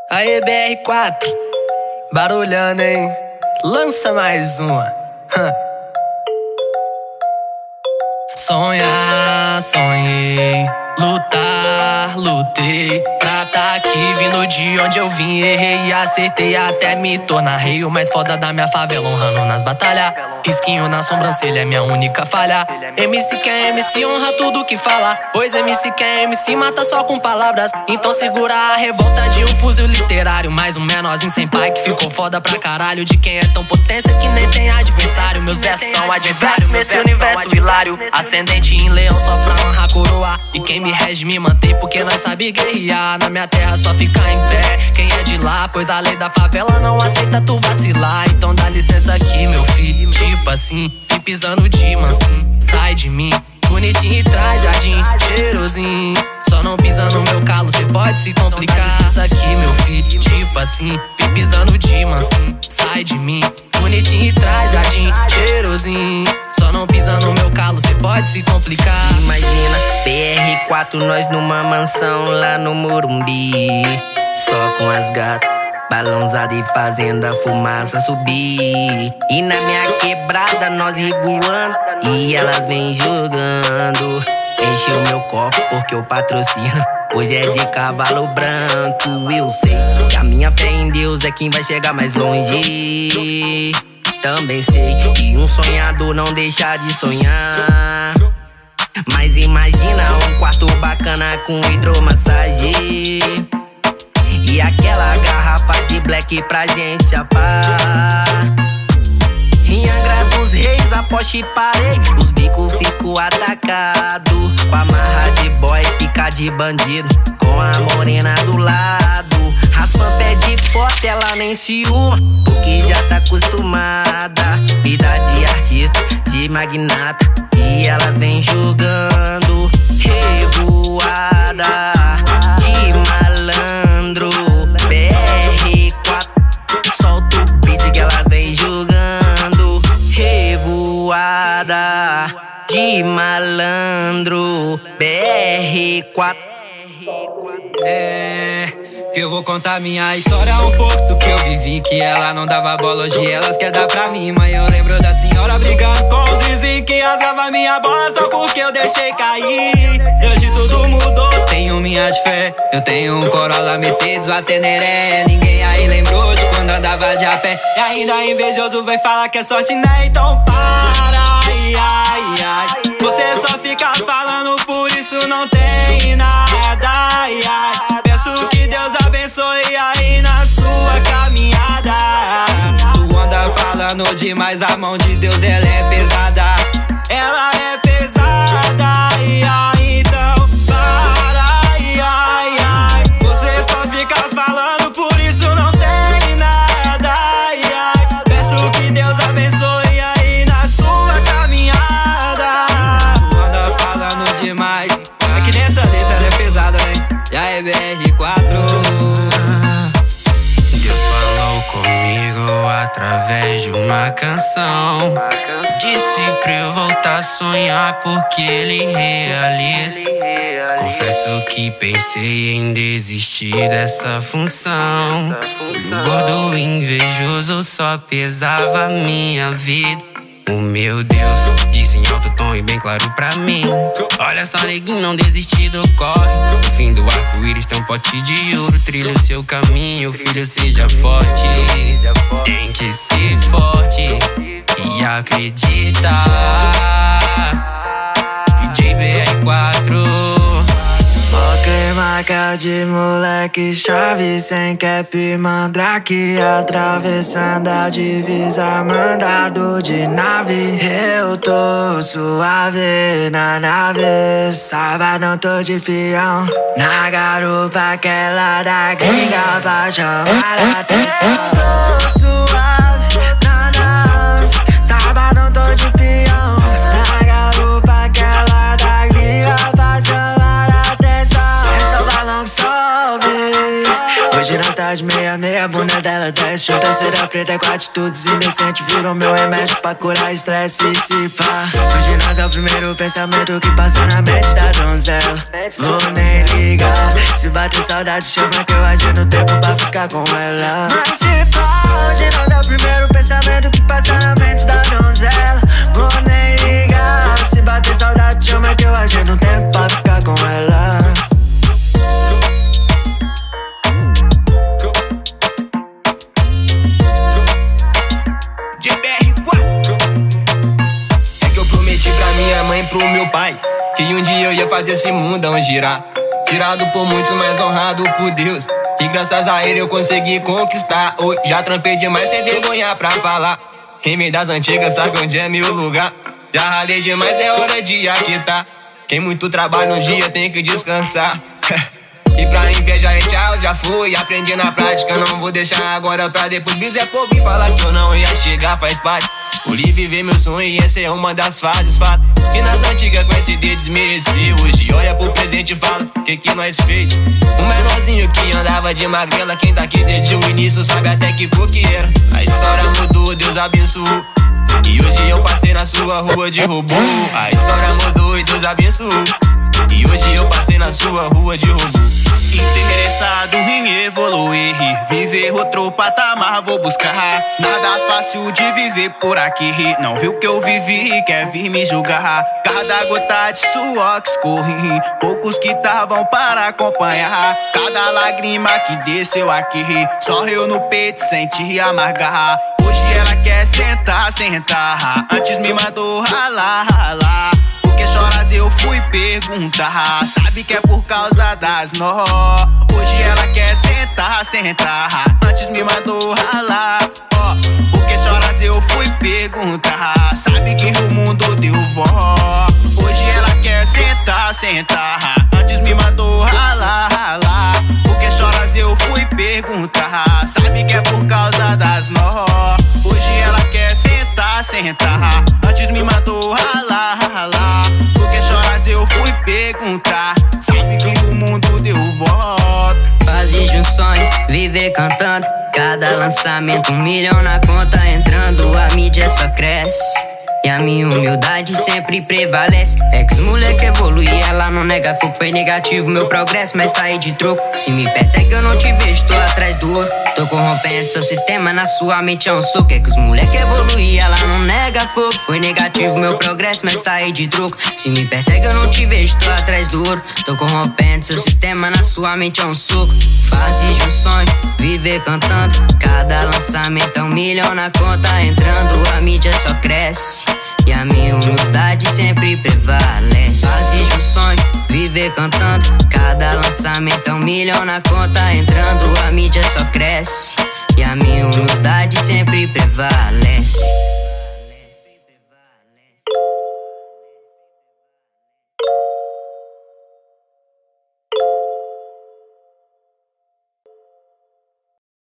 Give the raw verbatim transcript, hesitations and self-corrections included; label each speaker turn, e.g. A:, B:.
A: Aê, B R quatro, barulhando, hein? Lança mais uma. Sonhar, sonhei, lutar, lutei pra tá aqui, vindo de onde eu vim. Errei e acertei até me tornar rei, o mais foda da minha favela, honrando nas batalhas. Risquinho na sobrancelha é minha única falha. M C que é M C, honra tudo que fala, pois M C que é M C, mata só com palavras. Então segura a revolta de um fuzil literário, mais um menorzinho sem pai que ficou foda pra caralho. De quem é tão potência que nem tem adversário. Meus versos são adversários, nesse universo hilário. Ascendente em leão só pra honrar a coroa. E quem me rege me mantém porque nós sabe guerrear. Na minha terra só fica em pé quem é de lá, pois a lei da favela não aceita tu vacilar. Então dá licença aqui, meu filho, tipo assim, vem pisando de mansinho, sai de mim, bonitinho e traz jardim, cheirosinho. Só não pisa no meu calo, cê pode se complicar. Dá licença aqui, meu filho, tipo assim, vem pisando de mansinho, sai de mim, bonitinho e traz jardim, cheirosinho. Só não pisa no meu calo, cê pode se complicar.
B: Imagina, B R quatro, nós numa mansão lá no Morumbi, só com as gatas, balãozada e fazendo a fumaça subir. E na minha quebrada nós revoando e elas vêm jogando. Enche o meu copo porque eu patrocino, hoje é de cavalo branco. Eu sei que a minha fé em Deus é quem vai chegar mais longe. Também sei que um sonhador não deixa de sonhar. Mas imagina um quarto bacana com hidromassagem e aquela garrafa de black pra gente chapar. Em Angra dos Reis, aposte e parei, os bicos fico atacado. Com a marra de boy, pica de bandido, com a morena do lado. Raspa pede foto, ela nem se uma, porque já tá acostumada. Vida de artista, de magnata, e elas vêm jogando. Revoada de malandro, B R quatro, solta o beat que elas vêm jogando. Revoada de malandro, B R quatro.
C: É, que eu vou contar minha história um pouco do que eu vivi, que ela não dava bola, hoje elas quer dar pra mim. Mãe, eu lembro da senhora brigando com os vizinhos que rasgava minha bola só porque eu deixei cair. E hoje tudo mudou, tenho minha fé, eu tenho um Corolla, Mercedes, o Ateneré. Ninguém aí lembrou de quando andava de a pé, e ainda invejoso vem falar que é sorte, né? Então para, ai, ai, ai. Você só fica falando, por isso não tem nada, ai, ai. Peço que Deus abençoe aí na sua caminhada. Tu anda falando demais, a mão de Deus ela é pesada, ela é pesada, ai, ai. Então para, ai, ai, ai. Você só fica falando, por isso não tem nada, ai, ai. Peço que Deus abençoe aí na sua caminhada. Tu anda falando demais, é que nessa letra ela é pesada, né? Já é B R quatro.
D: Deus falou comigo através de uma canção, disse pra eu voltar a sonhar porque Ele realiza. Confesso que pensei em desistir dessa função. O gordo invejoso só pesava a minha vida. O meu Deus disse em alto tom e bem claro pra mim: olha só, neguinho, não desistir do corre. No fim do arco-íris tem um pote de ouro. Trilha o seu caminho, filho, seja forte. Tem que ser forte e acreditar. D J B R quatro.
E: Só clima que é de moleque chave, sem cap, mandrake, atravessando a divisa, mandado de nave. Eu tô suave na nave, sabadão tô de peão, na garupa aquela da gringa pra chamar a atenção. Tô suave na nave, sabadão tô de peão, na garupa aquela da gringa pra chamar a atenção. Esse é o balão que sobe, hoje nós tá de meia, meia, a bunda dela desce. O terceira preta com atitudes indecentes virou meu remédio pra curar estresse e se pá. Hoje nós é o primeiro pensamento que passa na mente da donzela. Vou nem ligar, se bater saudade chama que eu agi no tempo pra ficar com ela. Mas se pá, hoje nós é o primeiro pensamento que passa na mente da donzela. Vou nem ligar, se bater saudade chama que eu agi no tempo pra ficar com ela.
C: É que eu prometi pra minha mãe e pro meu pai que um dia eu ia fazer esse mundão girar. Tirado por muitos, mas honrado por Deus. E graças a ele eu consegui conquistar. Hoje já trampei demais sem vergonha pra falar. Quem vem das antigas sabe onde é meu lugar. Já ralei demais, é hora de aquitar. Quem muito trabalha um dia tem que descansar. E pra inveja é tchau, já fui. Aprendi na prática, não vou deixar agora pra depois. Bicho é povo e falar que eu não ia chegar, faz parte. Escolhi viver meu sonho e essa é uma das fases, fato. E nas antigas com esse D desmereceu. Hoje olha pro presente e fala, que que nós fez? Um menorzinho que andava de magrela. Quem tá aqui desde o início sabe até que cor que era. A história mudou, Deus abençoou. E hoje eu passei na sua rua de robô. A história mudou e Deus abençoou. E hoje eu passei na sua rua de robô.
F: Interessado em evoluir, viver outro patamar vou buscar. Nada fácil de viver por aqui. Não viu que eu vivi e quer vir me julgar. Cada gota de suor que escorre, poucos que estavam para acompanhar. Cada lágrima que desceu aqui, só eu no peito senti amargar. Hoje ela quer sentar, sentar, antes me mandou ralar, ralar. Porque choras eu fui perguntar, sabe que é por causa das nó. Hoje ela quer sentar, sentar, antes me mandou ralar. Ó, porque choras eu fui perguntar, sabe que o mundo deu vó. Hoje ela quer sentar, sentar, antes me mandou ralar, ralar. Porque choras eu fui perguntar, sabe que é por causa das nó. Hoje ela quer sentar, sentar, antes me mandou ralar, ralar. Porque choras eu fui perguntar, sabe que o mundo deu volta.
B: Fases de um sonho, viver cantando. Cada lançamento um milhão na conta entrando. A mídia só cresce e a minha humildade sempre prevalece. É que os moleque evolui, ela não nega fogo. Foi negativo meu progresso, mas tá aí de troco. Se me persegue eu não te vejo, tô atrás do ouro. Tô corrompendo seu sistema, na sua mente é um soco. É que os moleque evolui, ela não nega fogo. Foi negativo meu progresso, mas tá aí de troco. Se me persegue eu não te vejo, tô atrás do ouro. Tô corrompendo seu sistema, na sua mente é um soco. Fases de um sonho, viver cantando. Cada lançamento é um milhão na conta entrando. A mídia só cresce e a minha humildade sempre prevalece. Fases de um sonho, viver cantando. Cada lançamento é um milhão na conta entrando. A mídia só cresce e a minha humildade sempre prevalece.